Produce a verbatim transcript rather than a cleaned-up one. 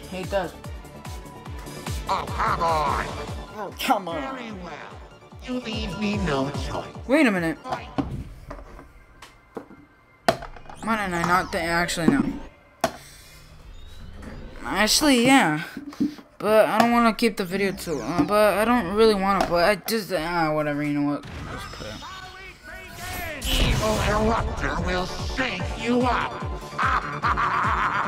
He does. Oh, come on. Oh, come on. Very well. You leave me no choice. Wait a minute. Why didn't I not think? Actually, no. Actually, yeah. But I don't want to keep the video too. Uh, but I don't really want to. But I just ah uh, whatever. You know what? Just put it. Evil Eruptor will shake you up.